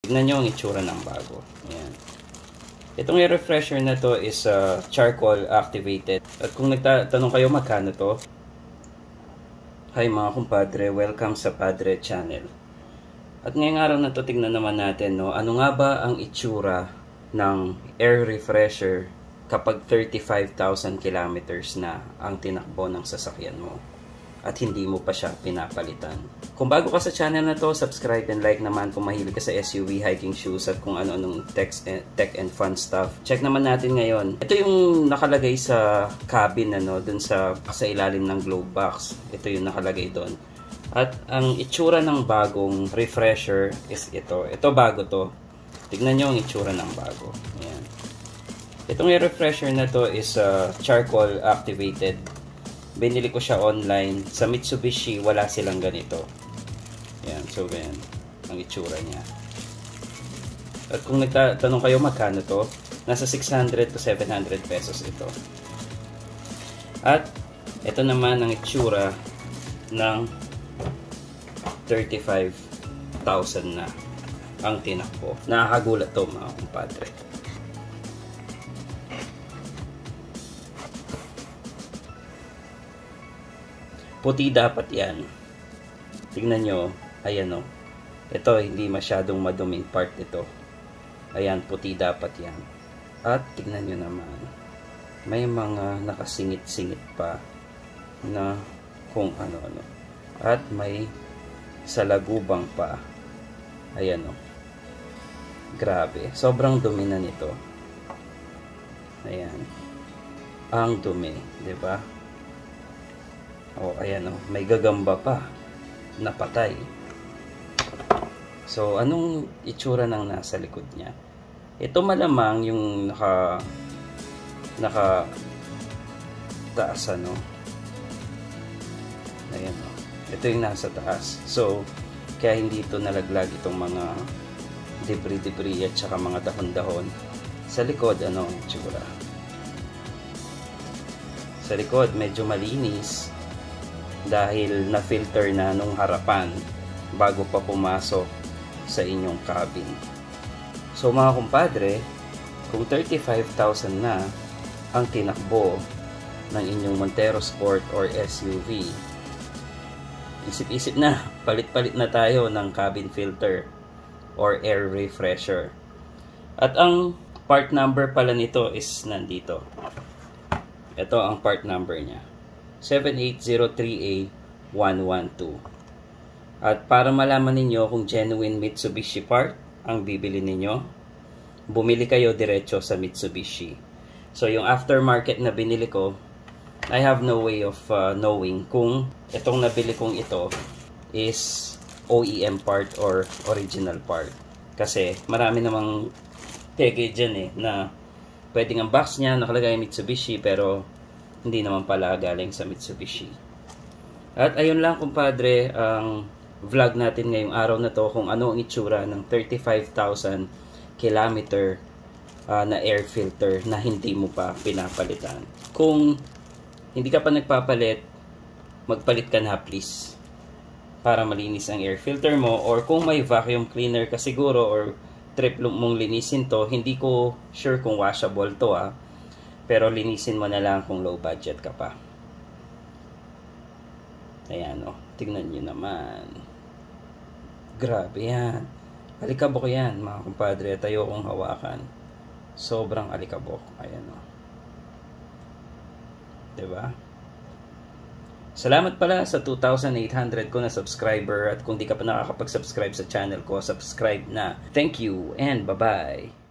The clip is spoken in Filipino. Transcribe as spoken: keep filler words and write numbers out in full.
Tignan nyo ang itsura ng bago. Ayan. Itong air refresher na to is uh, charcoal activated. At kung nagtatanong kayo magkano to, hi mga kumpadre, welcome sa Padre Channel. At ngayong araw na to, tignan naman natin, no, ano nga ba ang itsura ng air refresher kapag thirty-five thousand kilometers na ang tinakbo ng sasakyan mo at hindi mo pa siya pinapalitan. Kung bago ka sa channel na to, subscribe and like naman kung mahilig ka sa S U V, hiking shoes at kung ano-anong tech, tech and fun stuff. Check naman natin ngayon. Ito yung nakalagay sa cabin, ano, dun sa, sa ilalim ng glove box. Ito yung nakalagay doon. At ang itsura ng bagong refresher is ito. Ito bago to. Tignan nyo ang itsura ng bago. Ayan. Itong air refresher na to is uh, charcoal activated. Binili ko siya online. Sa Mitsubishi, wala silang ganito. Ayan, so ganyan ang itsura niya. At kung nagtatanong kayo magkano to, nasa six hundred to seven hundred pesos ito. At ito naman ang itsura ng thirty-five thousand na ang tinakbo. Nakakagulat to mga kumpadre. Puti dapat yan. Tingnan nyo. Ayan o. Ito, hindi masyadong maduming part nito. Ayan, puti dapat yan. At tingnan nyo naman. May mga nakasingit-singit pa na kung ano-ano. At may salagubang pa. Ayan o. Grabe. Sobrang dumi na nito. Ayan. Ang dumi. Diba? O, ayan o. May gagamba pa. Napatay. So, anong itsura ng nasa likod niya? Ito malamang yung naka naka taas, ano. Ayan o. Ito yung nasa taas. So, kaya hindi ito nalaglag itong mga debris-debris at saka mga dahon-dahon. Sa likod, ano ang itsura? Sa likod, medyo malinis. Dahil na-filter na nung harapan bago pa pumasok sa inyong cabin. So mga kumpadre, kung thirty-five thousand na ang tinakbo ng inyong Montero Sport or S U V, isip-isip na, palit-palit na tayo ng cabin filter or air refresher. At ang part number pala nito is nandito. Ito ang part number niya. seven eight zero three A one one two. At para malaman ninyo kung genuine Mitsubishi part ang bibili ninyo, bumili kayo diretso sa Mitsubishi. So yung aftermarket na binili ko, I have no way of uh, knowing kung itong nabili kong ito is O E M part or original part. Kasi marami namang peke dyan eh, na pwedeng ang box niya nakalagay Mitsubishi pero hindi naman pala galing sa Mitsubishi. At ayun lang kumpadre, ang vlog natin ngayong araw na to kung ano ang itsura ng thirty-five thousand kilometer uh, na air filter na hindi mo pa pinapalitan. Kung hindi ka pa nagpapalit, magpalit ka na please para malinis ang air filter mo, or kung may vacuum cleaner ka siguro or trip mong linisin to, hindi ko sure kung washable to ah. Pero linisin mo na lang kung low budget ka pa. Ayan o. Tignan nyo naman. Grabe yan. Alikabok yan mga kumpadre. Tayo kong hawakan. Sobrang alikabok. Ayan o. Diba? Salamat pala sa two thousand eight hundred ko na subscriber. At kung di ka pa nakakapag-subscribe sa channel ko, subscribe na. Thank you and bye-bye.